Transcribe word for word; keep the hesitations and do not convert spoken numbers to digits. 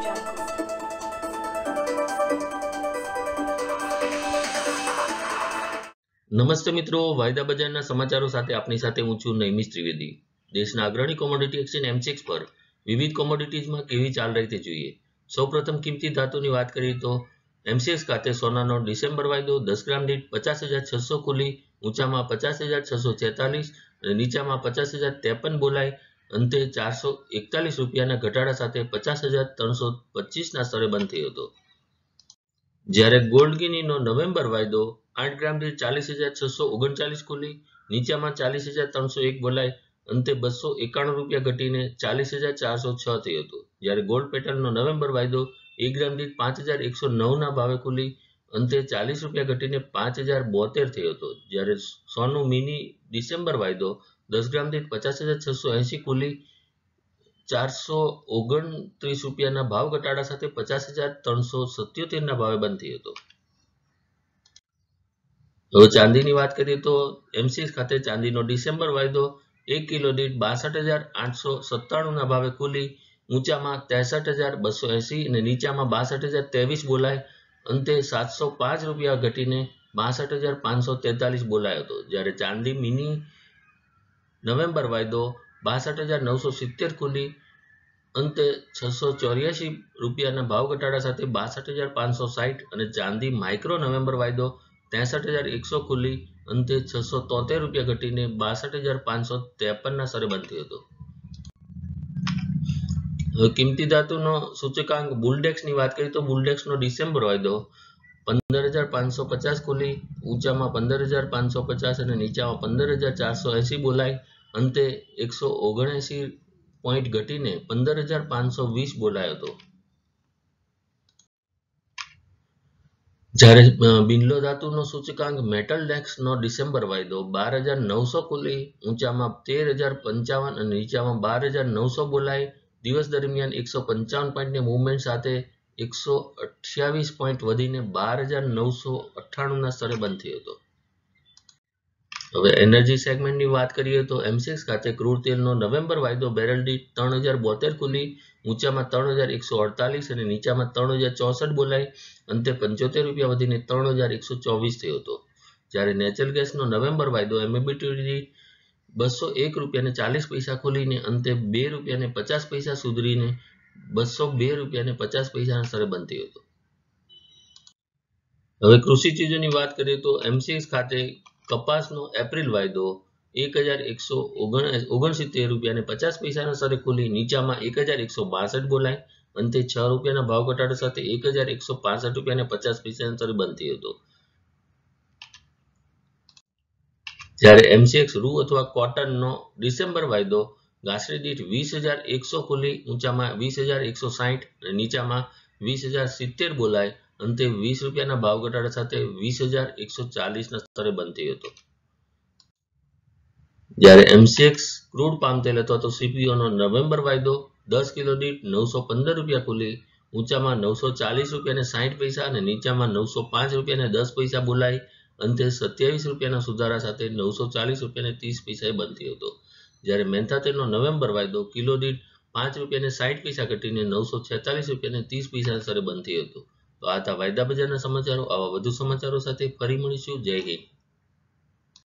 નમસ્તે મિત્રો, વાયદા બજારના સમાચારો સાથે આપની સાથે હું છું નૈમિષ ત્રિવેદી। દેશના અગ્રણી કોમોડિટી એક્સચેન્જ એમસીએક્સ પર વિવિધ કોમોડિટીઝમાં કેવી ચાલ રહી તે જોઈએ। સૌપ્રથમ કિંમતી ધાતુની વાત કરીએ તો એમસીએક્સ ખાતે સોનાનો ડિસેમ્બર વાયદો દસ ગ્રામ દીઠ પચાસ હજાર છસો ખુલી ઊંચામાં પચાસ હજાર છસો છેતાલીસ અને નીચામાં પચાસ હજાર ત્રેપન બોલાય અંતે ચારસો એકતાલીસ રૂપિયાના ઘટાડા સાથે પચાસ હજાર ત્રણસો પચીસના સ્તરે બંધ થયો હતો। જ્યારે ગોલ્ડ ગિનીનો નવેમ્બર વાયદો આઠ ગ્રામ દીઠ ચાલીસ હજાર છસો ઓગણચાલીસ ખુલી નીચામાં ચાલીસ હજાર ત્રણસો એક બોલાય અંતે બસો એકાણું રૂપિયા ઘટીને ચાલીસ હજાર ચારસો છ થયો હતો। જ્યારે ગોલ્ડ પેટર્નનો નવેમ્બર વાયદો એક ગ્રામ દીઠ પાંચ હજાર એકસો નવના ભાવે ખુલી અંતે ચાલીસ રૂપિયા ઘટીને પાંચ હજાર બોતેર થયો હતો। જ્યારે સોનું મિની ડિસેમ્બર વાયદો દસ ગ્રામ દીઠ પચાસ હજાર છસો એંસી ખુલી ચારસો ઓગણત્રીસ રૂપિયાના ભાવ ઘટાડા સાથે પચાસ હજાર ત્રણસો સત્યોતેરના ભાવે બંધ થયો હતો। હવે ચાંદીની વાત કરીએ તો એમસીએક્સ ખાતે ચાંદીનો ડિસેમ્બર વાયદો એક કિલો દીઠ બાસઠ હજાર આઠસો સત્તાણુંના ભાવે ખુલી ઊંચામાં ત્રેસઠ હજાર બસો એંસી અને નીચામાં બાસઠ હજાર ત્રેવીસ બોલાય અંતે સાતસો પાંચ રૂપિયા ઘટીને બાસઠ હજાર પાંચસો તેતાલીસ બોલાયો હતો। જ્યારે ચાંદી મિની નવેમ્બર વાયદો બાસઠ હજાર નવસો સિત્તેર ખુલી અંતે છસો ચોર્યાસી રૂપિયાના ભાવ ઘટાડા સાથે બાસઠ હજાર પાંચસો સાઠ અને ચાંદી માઇક્રો નવેમ્બર વાયદો ત્રેસઠ હજાર એકસો ખુલી અંતે છસો તોતેર રૂપિયા ઘટીને બાસઠ હજાર પાંચસો ત્રેપનના સ્તરે બંધ થયો હતો। હવે કિંમતી ધાતુનો સૂચકાંક બુલડેક્સની વાત કરીએ તો બુલડેક્સનો ડિસેમ્બર વાયદો પંદર હજાર પાંચસો પચાસ ખુલી ઊંચામાં પંદર હજાર પાંચસો પચાસ અને નીચામાં પંદર હજાર ચારસો એંસી બોલાય અંતે એકસો ઓગણએંસી પોઈન્ટ ઘટીને પંદર હજાર પાંચસો વીસ બોલાયો હતો। જ્યારે બિનલો ધાતુનો સૂચકાંક મેટલ ડેક્સનો ડિસેમ્બર વાયદો બાર હજાર નવસો ખુલી ઊંચામાં તેર હજાર પંચાવન અને નીચામાં બાર હજાર નવસો બોલાય દિવસ દરમિયાન એકસો પંચાવન પોઈન્ટની મૂવમેન્ટ સાથે એકસો અઠ્યાવીસ પોઈન્ટ વધીને બાર હજાર નવસો અઠ્ઠાણુંના સ્તરે બંધ થયો હતો। હવે એનર્જી સેગમેન્ટની વાત કરીએ તો એમસીએક્સ ખાતે ક્રૂડ તેલનો નવેમ્બર વાયદો બેરલ દીઠ ત્રણ હજાર બોતેર ખુલી ઊંચામાં ત્રણ હજાર એકસો અડતાલીસ અને નીચામાં ત્રણ હજાર ચોસઠ બોલાય અંતે પંચોતેર રૂપિયા વધીને ત્રણ હજાર એકસો ચોવીસ થયો હતો। જ્યારે નેચરલ ગેસનો નવેમ્બર વાયદો એમએબીટી બસો એક રૂપિયાને ચાલીસ પૈસા ખોલીને અંતે બે રૂપિયાને પચાસ પૈસા સુધરીને બસો બે રૂપિયાને પચાસ પૈસાના સ્તરે બંધ થયો હતો। હવે કૃષિ ચીજોની વાત કરીએ તો એમસીએક્સ ખાતે કપાસનો એપ્રિલ વાયદો એક હજાર એકસો ઓગણસિત્તેર રૂપિયાને પચાસ પૈસાના સ્તરે ખુલી નીચામાં એક હજાર એકસો બાસઠ બોલાય અંતે છ રૂપિયાના ભાવ ઘટાડા સાથે એક હજાર એકસો પાસઠ રૂપિયાને પચાસ પૈસાના સ્તરે બંધ થયો હતો। જ્યારે એમસીએક્સ રૂ અથવા કોટનનો ડિસેમ્બર વાયદો ગાંસડી દીઠ વીસ હજાર એકસો ખુલી ઊંચામાં વીસ હજાર એકસો સાઠ અને નીચામાં વીસ હજાર સિત્તેર બોલાય અંતે વીસ રૂપિયાના ભાવ ઘટાડા સાથે વીસ હજાર એકસો ચાલીસના સ્તરે બંધ થયો હતો। જ્યારે એમસીએક્સ ક્રૂડ પામ તેલ અથવા તો સીપીઓનો નવેમ્બર વાયદો દસ કિલો દીઠ નવસો પંદર રૂપિયા ખુલી ઊંચામાં નવસો ચાલીસ રૂપિયાને સાઠ પૈસા અને નીચામાં નવસો પાંચ રૂપિયાને દસ પૈસા બોલાય અંતે સત્યાવીસ રૂપિયાના સુધારા સાથે નવસો ચાલીસ રૂપિયાને ત્રીસ પૈસાએ બંધ થયો હતો। જ્યારે મેંથા તેલનો નવેમ્બર વાયદો કિલો દીઠ પાંચ રૂપિયાને સાઠ પૈસા ઘટીને નવસો છેતાલીસ રૂપિયાને ત્રીસ પૈસાના સ્તરે બંધ થયો હતો। તો આ હતા વાયદા બજારના સમાચારો। આવા વધુ સમાચારો સાથે ફરી મળીશું। જય હિન્દ।